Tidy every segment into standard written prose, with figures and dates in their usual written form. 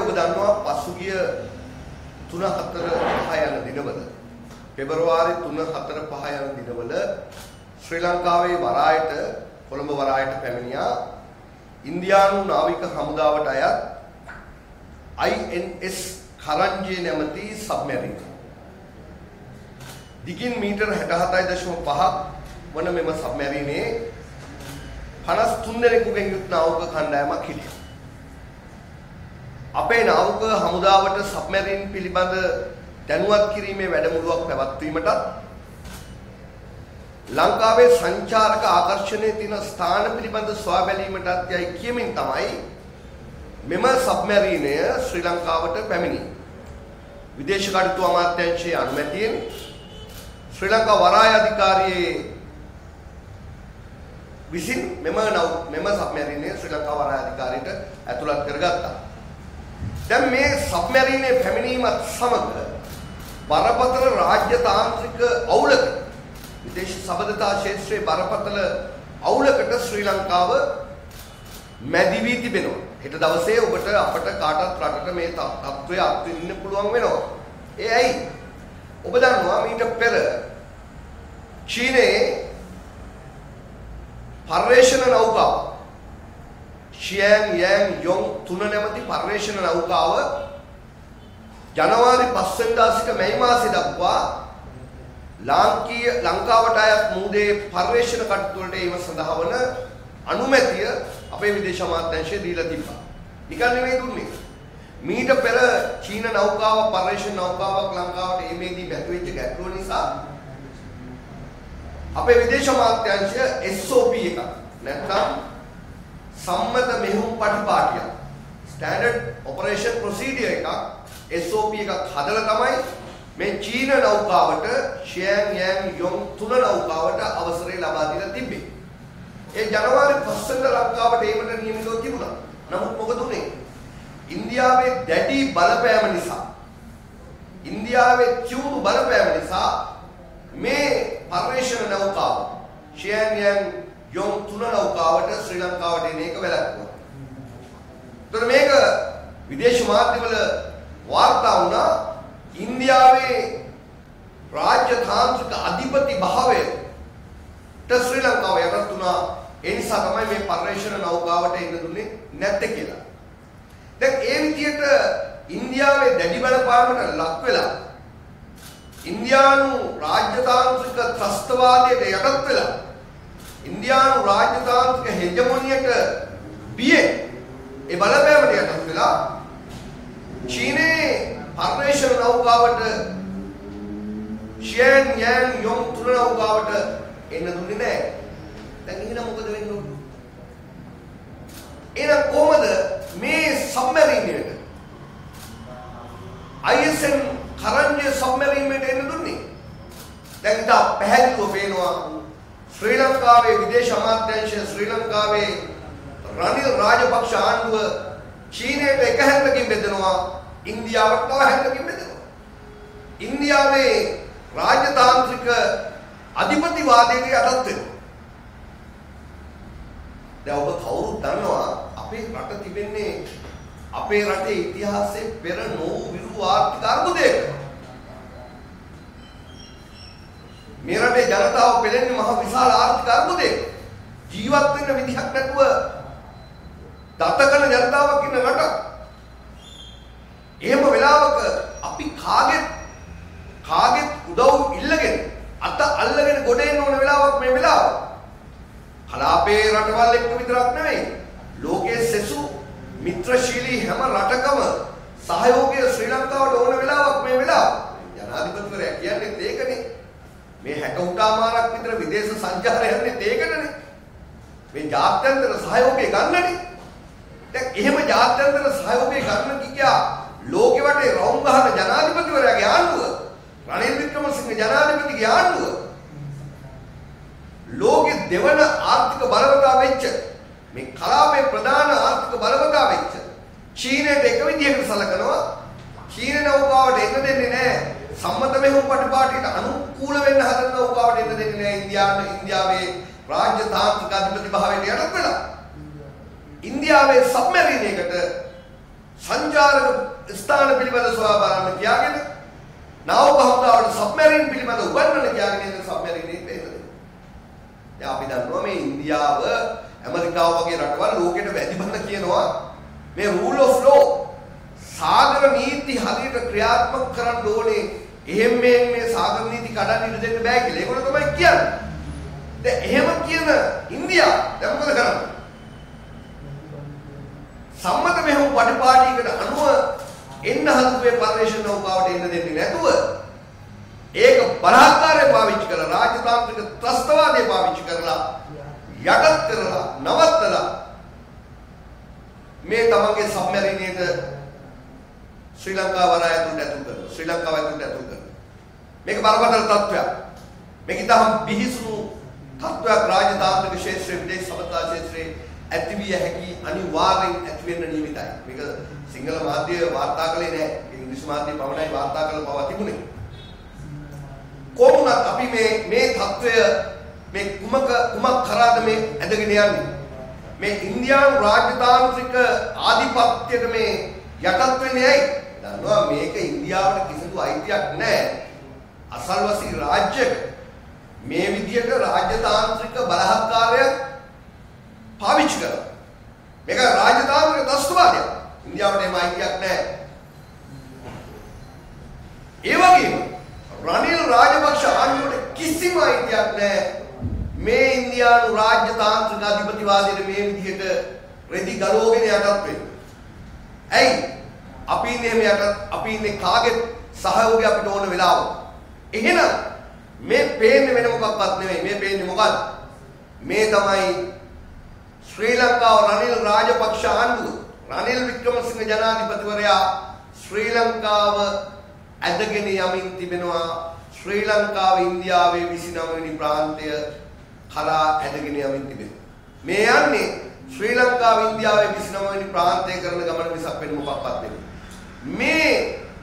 ඔබ දන්නවා පසුගිය 3-4-5 යන දිනවල පෙබරවාරි 3-4-5 යන දිනවල ශ්‍රී ලංකාවේ වරායට කොළඹ වරායට පැමිණියා ඉන්දියානු නාවික හමුදාවට අයත් INS කරංජේ නැමැති සබ්මැරින්. දිගින් මීටර 67.5ක් වන මෙම සබ්මැරිනේ 53 දෙනෙකුගෙන් යුත් නාවික කණ්ඩායමක් හිටියා. අපේ නාවික හමුදාවට සබ්මැරින් පිළිබඳ දැනුවත් කිරීමේ වැඩමුළුවක් පැවැත්වීමටත් ලංකාවේ සංචාරක ආකර්ෂණයේ තියෙන ස්ථාන පිළිබඳ සොයා බැලීමටත් යයි කියමින් තමයි මෙම සබ්මැරිනය ශ්‍රී ලංකාවට පැමිණි. විදේශ කටයුතු අමාත්‍යාංශයේ අනුමැතියෙන් ශ්‍රී ලංකා වරාය අධිකාරියේ විසින් මෙම සබ්මැරිනය ශ්‍රී ලංකා වරාය අධිකාරියට ඇතුළත් කරගත්තා. දැන් මේ සබ්මැරිනේ පැමිණීමත් සමග බරපතල රාජ්‍ය තාන්ත්‍රික අවුලකට විදේශ සබඳතා ක්ෂේත්‍රයේ බරපතල අවුලකට ශ්‍රී ලංකාව මැදි වී තිබෙනවා. හෙට දවසේ ඔබට අපට කාටත් රටට මේ තත්ත්වය අත්විඳින්න පුළුවන් වෙනවා. ඒ ඇයි? ඔබ දන්නවා මීට පෙර චීනයේ පර්යේෂණ නෞකාව ෂියන් යන් යොන් 3 නැමැති පර්යේෂණ නෞකාව ජනවාරි 5 වෙනිදා සිට මැයි මාසෙ දක්වා ලංකාවට අයත් මූදේ පර්යේෂණ කටයුතු වලට ඒව සඳහා වන අනුමැතිය අපේ විදේශ අමාත්‍යාංශය දීලා තිබ්බා. නිකන් නෙමෙයි දුන්නේ. මීට පෙර චීන නෞකාව පර්යේෂණ නෞකාවක් ලංකාවට එමේදී මැතිවෙච්ච ගැටලුව නිසා අපේ විදේශ අමාත්‍යාංශය SOP එකක් නැත්නම් සම්මත මෙහෙයුම් පටිපාටියක් ස්ටෑන්ඩඩ් ඔපරේෂන් ප්‍රොසීඩියර් එකක් SOP එකක් හදලා තමයි මේ චීන නෞකාවට ෂියන් යන් යොන් 3 නෞකාවට අවසරය ලබා දීලා තිබේ. ඒ ජනවාරි 5 වෙනිදා ලංකාවට ඒකට නියමිතව තිබුණා. නමුත් මොකද උනේ? ඉන්දියාවේ දැඩි බලපෑම නිසා ඉන්දියාවේ චූරු බලපෑම නිසා මේ පර්යේෂණ නෞකාව ෂියන් යන් යොන් 3 නෞකාවට ශ්‍රී ලංකාවට එන එක වැළැක්වුවා. ඒතර මේක විදේශ මාධ්‍යවල වාර්තා වුණා. ඉන්දියාවේ රාජ්‍යතාන්ත්‍රික අධිපති භාවයට ශ්‍රී ලංකාව යටත් වුණා. ඒ නිසා තමයි මේ පර්යේෂණ නෞකාවට එන්න දුන්නේ නැත්තේ කියලා. දැන් ඒ විදිහට ඉන්දියාවේ දැඩි බලපෑමකට ලක් වෙලා ඉන්දියානු රාජ්‍යතාන්ත්‍රික ත්‍රස්තවාදයට යටත් වෙලා ඉන්දියානු රාජ්‍යතාන්ත්‍රික හෙජමොනියට බියේ ඒ බලපෑමට යටත් වෙලා චීනයේ පර්යේෂණ නෞකාවට ෂියන් යන් යොන් 3 නෞකාවට එන්න දුන්නේ නැහැ. දැන් එහෙනම් මොකද වෙන්න ඕන? එහෙනම් කොහමද මේ සබ්මැරින් එකට ISN කරංජේ සබ්මැරින් එකට එන්න දුන්නේ? දැන් ඉතින් පැහැදිලිව පේනවා ශ්‍රී ලංකාවේ විදේශ අමාත්‍යාංශය ශ්‍රී ලංකාවේ රනිල් රාජපක්ෂ ආණ්ඩුව චීනයට එක හැන්දකින් බෙදෙනවා. ඉන්දියාවට තව හැන්දකින් බෙදෙනවා. ඉන්දියාවේ රාජ්‍යතාන්ත්‍රික අධිපතිවාදයට යටත් වෙනවා. දැන් ඔබ කවුරුත් දන්නවා අපේ රට තිබෙන්නේ අපේ රටේ ඉතිහාසයේ පෙර නොවූ විරු ආර්ථික අර්බුදයක. මේ රටේ ජනතාව පෙළෙන්නේ මහ විශාල ආර්ථික අර්බුදයක. ජීවත් වෙන්න විදිහක් නැතුව දතකන ජනතාවක් ඉන්න රටක්. එහෙම වෙලාවක අපි කාගෙත් උදව් ඉල්ලගෙන අත අල්ලගෙන ගොඩ එන්න ඕන වෙලාවක් මේ වෙලාව. කලාපේ රටවල් එක්ක විතරක් නෙවෙයි ලෝකයේ සෙසු මිත්‍රශීලී හැම රටකම සහයෝගය ශ්‍රී ලංකාවට ඕන වෙලාවක් මේ වෙලාව. ජනාධිපතිවරයා කියන්නේ ඒකනේ. මේ 60 මාරක් විතර විදේශ සංචාරය යන්නේ ඒකටනේ. මේ ජාත්‍යන්තර සහයෝගය ගන්නනේ. දැන් එහෙම ජාත්‍යන්තර සහයෝගය ගන්න කියා ලෝකෙ වටේ රවුම් ගහන ජනාධිපතිවරයාගේ ආණ්ඩුව රනිල් වික්‍රමසිංහ ජනාධිපතිගේ ආණ්ඩුව ලෝකෙ දෙවන ආර්ථික බලවතා වෙච්ච මේ කලාපේ ප්‍රධාන ආර්ථික බලවතා වෙච්ච චීනයට එක විදිහකට සලකනවා. චීන නෞකාවට එන්න දෙන්නේ නැහැ. සම්මත මෙහෙයුම් පටිපාටියට අනුකූල වෙන්න හදන නෞකාවට එන්න දෙන්නේ නැහැ. ඉන්දියාවේ රාජ්‍ය තාන්ත්‍රික අධිපති භාවයට යටත් වෙලා ඉන්දියාවේ සබ්මැරින් එකට සංචාරක ස්ථාන පිළිබඳ සොයා බලන්න කියාගෙන නාව භාවිතාවට සබ්මැරින් පිළිබඳ උගන්වන්න කියාගෙන ඉන්න සබ්මැරිනේ පෙන්නනවා. දැන් අපි දන්නවා මේ ඉන්දියාව ඇමරිකාව වගේ රටවල් ලෝකෙට වැඩිමන කියනවා මේ රූල් ඔෆ් ලෝ සාගර නීති හරියට ක්‍රියාත්මක කරන්න ඕනේ. එහෙම මේ සාගර නීති කඩන්න ඉඩ දෙන්න බෑ කියලා. ඒගොල්ලෝ තමයි කියන්නේ. දැන් එහෙම කියන ඉන්දියාව දැන් මොකද කරන්නේ? සම්මත මෙහෙම පටිපාටියකට අනුව එන්න හදුවේ පරිශ්‍රණ නෞකාවට එන්න දෙන්නේ නැතුව ඒක බලාත්කාරය පාවිච්චි කරලා රාජතාන්ත්‍රික ත්‍රස්තවාදය පාවිච්චි කරලා යටත් කරලා නවත්තලා මේ තමන්ගේ සබ්මැරිනේට ශ්‍රී ලංකාව වරායතුන්ට ඇතුල් කරනවා. ශ්‍රී ලංකාව ඇතුළට ඇතුල් කරනවා. මේක බරපතල තත්ත්වයක්. මේක ඉතාම පිහිසුණු තත්ත්වයක් රාජතාන්ත්‍රික ක්ෂේත්‍රයේ විදේශ සම්බන්ධතා ක්ෂේත්‍රයේ ඇතිවිය හැකි අනිවාර්යෙන් ඇති වෙන්න නියමිතයි. මේක සිංහල මාධ්‍ය වාර්තා කළේ නැහැ. ඉංග්‍රීසි මාධ්‍ය පමණයි වාර්තා කළ බව තිබුණේ. කොහොමද අපි මේ තත්ත්වය මේ කුමක් කරාද මේ ඇදගෙන යන්නේ? මේ ඉන්දියානු රාජතාන්ත්‍රික ආධිපත්‍යයට මේ යටත් වෙන්නේ ඇයි? දන්නවා මේක ඉන්දියාවට කිසිදු අයිතියක් නැහැ. අසල්වැසි රාජ්‍යයක මේ විදියට රාජතාන්ත්‍රික බලහත්කාරයක් පාවිච්චි කරනවා. මේක රාජතාන්ත්‍රික ත්‍රස්තවාදයක්. ඉන්දියාවට එම අයිතියක් නැහැ. ඒ වගේම රනිල් රාජපක්ෂ ආණ්ඩුවට කිසිම අයිතියක් නැහැ මේ ඉන්දියානු රාජ්‍යතාන්ත්‍රික අධිපතිවාදයට මේ විදිහට රෙදි ගලවගෙන යටත් වෙන්න. ඇයි? අපි ඉන්නේ මේ යටත් අපි ඉන්නේ කාගේ සහයෝගය අපිට ඕන වෙලාවක. එහෙනම් මේ පේන්නේ වෙන මොකක්වත් නෙමෙයි. මේ පේන්නේ මොකක්ද? මේ තමයි ශ්‍රී ලංකාව රනිල් රාජපක්ෂ ආණ්ඩුව රනිල් වික්‍රමසිංහ ජනාධිපතිවරයා ශ්‍රී ලංකාව ඇදගෙන යමින් තිබෙනවා. ශ්‍රී ලංකාව ඉන්දියාවේ 29 වෙනි ප්‍රාන්තය කරා ඇදගෙන යමින් තිබෙනවා. මේ යන්නේ ශ්‍රී ලංකාව ඉන්දියාවේ 29 වෙනි ප්‍රාන්තය කරන ගමන මිසක් වෙන මොකක්වත් නෙමෙයි. මේ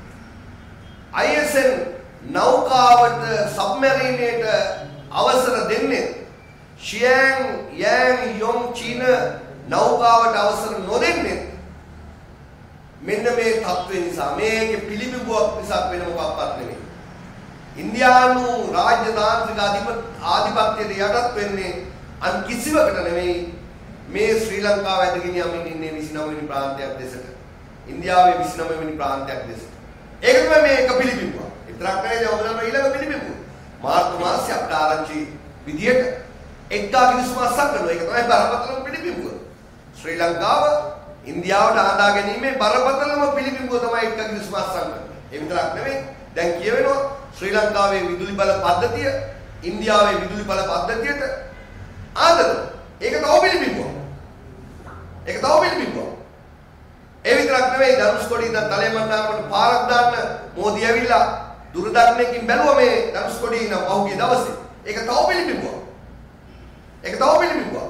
ISN නෞකාවට සබ්මැරිනේට අවසර දෙන්නේ ෂියන් යෑන් යොන් චීන නෞකාවට අවසර නොදෙන්නේ මෙන්න මේ තත්ත්වය නිසා. මේකේ පිළිබිඹුවක් නිසා වෙන මොකක්වත් නෙමෙයි. ඉන්දියානු රාජ්‍යතාන්ත්‍රික ආධිපත්‍යයට යටත් වෙන්නේ අන් කිසිවකට නෙමෙයි මේ ශ්‍රී ලංකාව ඇදගෙන යමින් ඉන්නේ 29 වෙනි ප්‍රාන්තයක් දෙසට. ඉන්දියාවේ 29 වෙනි ප්‍රාන්තයක් දෙසට. ඒක තමයි මේක පිළිබිඹුව. විතරක් නෙවෙයි ඔබලම ඊළඟ පිළිබිඹුව. මාර්තු මාසයේ අපට ආරංචි විදියට එක්කා කිවිසුමක් කරනවා. ඒක තමයි බරපතලම පිළිබිඹුව. ශ්‍රී ලංකාව ඉන්දියාවට ආදා ගැනීමේ බරපතලම පිළිබිඹුව තමයි එක්කා කිවිසුමක් කරනවා. ඒ විතරක් නෙවෙයි දැන් කියවෙනවා ශ්‍රී ලංකාවේ විදුලි බල පද්ධතිය ඉන්දියාවේ විදුලි බල පද්ධතියට ආදරව. ඒක තව පිළිබිඹුව. ඒක තව පිළිබිඹුව. ඒ විතරක් නෙවෙයි ධනුෂ්කොඩි ඉඳන් තලේමන්නාරමට පාරක් දාන්න මෝදි ඇවිල්ලා දුරදර්ශනයකින් බැලුවා මේ ධනුෂ්කොඩි ඉන්න පහුගිය දවසේ. ඒක තව පිළිබිඹුව. ඒක තව පිළිබිඹුව.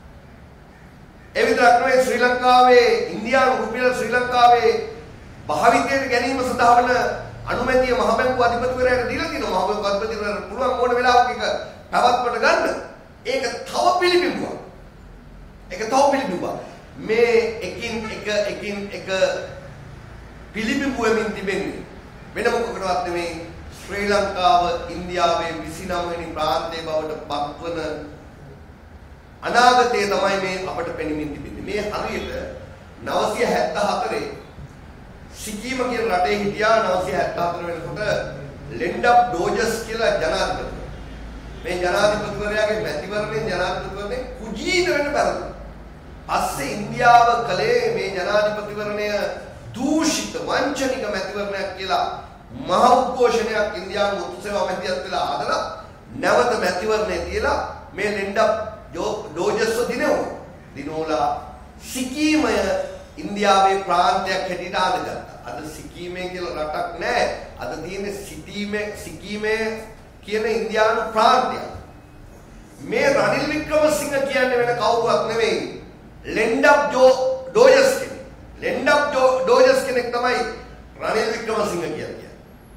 ඒ විතරක් නෙවෙයි ශ්‍රී ලංකාවේ ඉන්දියානු රුපියල ශ්‍රී ලංකාවේ භාවිතයට ගැනීම සඳහා වන අනුමැතිය මහ බැංකුව අධිපතිවරයාට දීලා තියෙනවා. මහ බැංකුව අධිපතිවරයාට පුළුවන් ඕන වෙලාවක එක පැවැත්මට ගන්න. ඒක තව පිළිබිඹුවක්. ඒක තව පිළිබිඹුවක්. මේ එකින් එක පිළිබිඹුවෙමින් තිබෙන්නේ වෙන මොකකටවත් නෙමෙයි ශ්‍රී ලංකාව ඉන්දියාවේ 29 වෙනි ප්‍රාන්තයේ බවට පත්වන අනාගතය තමයි මේ අපට පෙනෙමින් තිබෙන්නේ. මේ හරියට 974 සිකිම කියන රටේ හිටියා 974 වෙනකොට ලෙන්ඩප් ඩෝජස් කියලා ජනාධිපතිවරයා. මේ ජනාධිපතිවරයාගේ මැතිවරණයෙන් ජනාධිපතිවරණේ කුජීත වෙන්න බැරුණා. පස්සේ ඉන්දියාව කලේ මේ ජනාධිපතිවරණය දූෂිත වංචනික මැතිවරණයක් කියලා මහ උද්ඝෝෂණයක් ඉන්දියානු මුතු සේවා මැදිහත් වෙලා ආදලා නැවත මැතිවරණය තියලා මේ ලෙන්ඩප් ඩෝජස්ව දිනෝලා සිකීමය ඉන්දියාවේ ප්‍රාන්තයක් හැටියට ආදගත්තා. අද සිකීමේ කියලා රටක් නැහැ. අද තියෙන්නේ සිකීමේ කියන ඉන්දියානු ප්‍රාන්තයක්. මේ රනිල් වික්‍රමසිංහ කියන්නේ වෙන කවුරුවත් නෙවෙයි. ලෙන්ඩප් ඩෝජස් කෙනෙක්. ලෙන්ඩප් ඩෝජස් කෙනෙක් තමයි රනිල් වික්‍රමසිංහ කියන්නේ.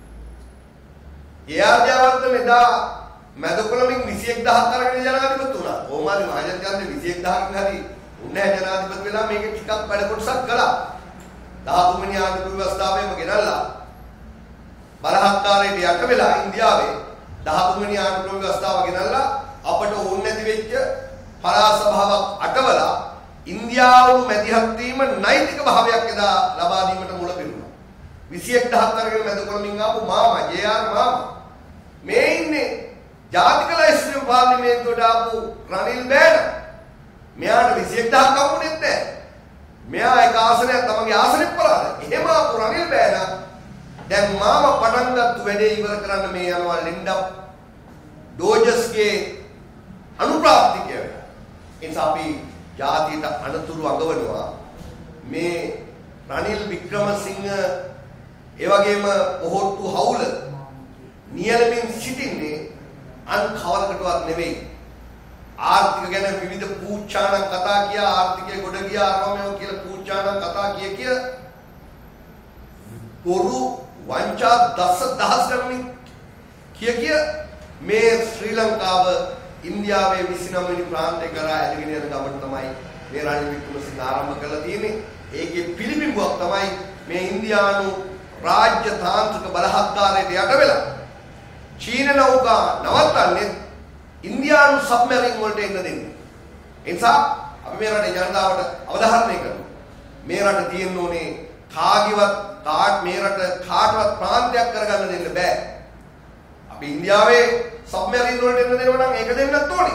එයාජාවන්ත මෙදා මැදකොළමින් 21000ක් අරගෙන ජනාධිපති වුණා. කොහොමද මහජනතාවගේ 21000ක් හරි උන්නේ ජනාධිපති වෙලා මේක ටිකක් වැඩ කොටසක් කළා. 13 වෙනි ආණ්ඩුක්‍රම ව්‍යවස්ථාවෙම ගෙනල්ලා බලහත්කාරයට යට වෙලා ඉන්දියාවේ 13 වෙනි ආණ්ඩුක්‍රම ව්‍යවස්ථාව ගෙනල්ලා අපට ඕන නැති වෙච්ච පළාත් සභාවක් අටවලා ඉන්දියාව මැදිහත් වීම නෛතික භාවයක් එදා ලබා දීමට මුල පිරුණා. 21000ක් අරගෙන මැද කොළඹින් ආපු මාමා ජේ.ආර් මාමා මේ ඉන්නේ ජාතික ලයිස්තුවේ පාර්ලිමේන්තුවට ආපු රනිල් බෑන. මෙයාට 21000ක් හම්බුනේ නැහැ. මෙයා එක ආසනයක් තමගේ ආසනෙත් පලාද. එහෙම ආපු රනිල් බෑන දැන් මාමා පටන් ගත්ත වැඩේ ඉවර කරන්න මේ යනවා ලින්ඩා ඩෝජස්ගේ අනුප්‍රාප්තිකය වෙනවා. ඒ නිසා අපි ජාතියට අනතුරු අඟවනවා මේ රනිල් වික්‍රමසිංහ ඒ වගේම ඔහොට්ටු හවුල නියැලමින් සිටින්නේ අන් කවරකටවත් නෙවෙයි. ආර්ථික ගැන විවිධ පූච්චාණන් කතා කියා ආර්ථිකය ගොඩ ගියා අරමෝ කියලා පූච්චාණන් කතා කිය පොරු වංචා දහස් ගණනින් කිය මේ ශ්‍රී ලංකාව ඉන්දියාවේ 29 වෙනි ප්‍රාන්තය කරා ඇදගෙන යන ගමන තමයි මේ රනිල් වික්‍රමසිංහ ආරම්භ කරලා තියෙන්නේ. ඒකේ පිළිබිඹුවක් තමයි මේ ඉන්දියානු රාජ්‍ය තාන්ත්‍රික බලහත්කාරයට යට වෙලා චීන නෞකා නවත්තන්නේ ඉන්දියානු සබ්මරීන් වලට එන්න දෙන්නේ. ඒ නිසා අපි මේ රටේ ජනතාවට අවධාරණය කරනවා. මේ රට තියෙන්න ඕනේ මේ රට කාටවත් ප්‍රාන්තයක් කරගන්න දෙන්න බෑ. අපි ඉන්දියාවේ සබ්මරීන් වලට එන්න දෙනවා නම් ඒක දෙන්නත් ඕනේ.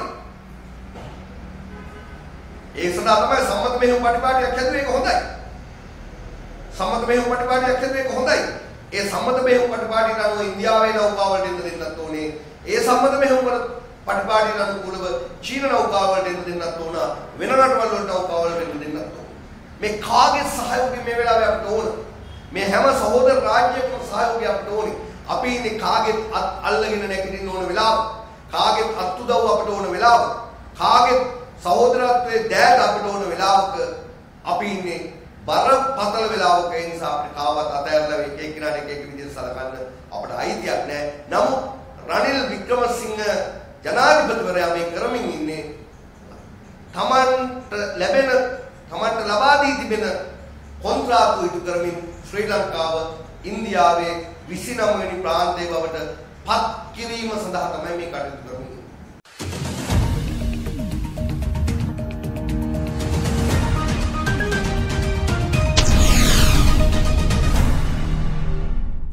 ඒ සඳහා තමයි සම්මත මෙහෙයුම් පටිපාටියක් හැදුවේ. ඒක හොඳයි. සම්මත මෙහෙයුම් පටිපාටියක් හැදුවේ ඒක හොඳයි. ඒ සම්මත මෙහෙයුම් පටිපාටියට අනුව ඉන්දියාවේ නෞකා වලට එන්න දෙන්නත් ඕනේ. ඒ සම්මත මෙහෙයුම් වල පටිපාටියට අනුකූලව චීන නෞකා වලට එන්න දෙන්නත් ඕන. වෙන රටවල් වලට නෞකා වලට එන්න දෙන්නත් ඕන. මේ කාගේ සහයෝගය මේ වෙලාවේ අපිට ඕන? මේ හැම සහෝදර රාජ්‍යයකම සහයෝගය අපිට ඕනේ. අපි ඉන්නේ කාගෙත් අත් අල්ලගෙන නැගිටින්න ඕන වෙලාව. කාගෙත් අත් උදව් අපිට ඕන වෙලාව. කාගෙත් සහෝදරත්වයේ දෑද අපිට ඕන වෙලාවක අපි ඉන්නේ බරපතල වෙලාවක. ඒ නිසා අපිට කාවත් අතහැරලා එක එක්කිනාට එක විදිහට සලකන්න අපිට අයිතියක් නැහැ. නමුත් රනිල් වික්‍රමසිංහ ජනාධිපතිවරයා මේ කරමින් ඉන්නේ තමන්ට ලබා දී තිබෙන කොන්ත්‍රාත්තු ඉටු කරමින් ශ්‍රී ලංකාව ඉන්දියාවේ 29 වෙනි ප්‍රාන්තයේ බවට පත් කිරීම සඳහා තමයි මේ කටයුතු කරන්නේ.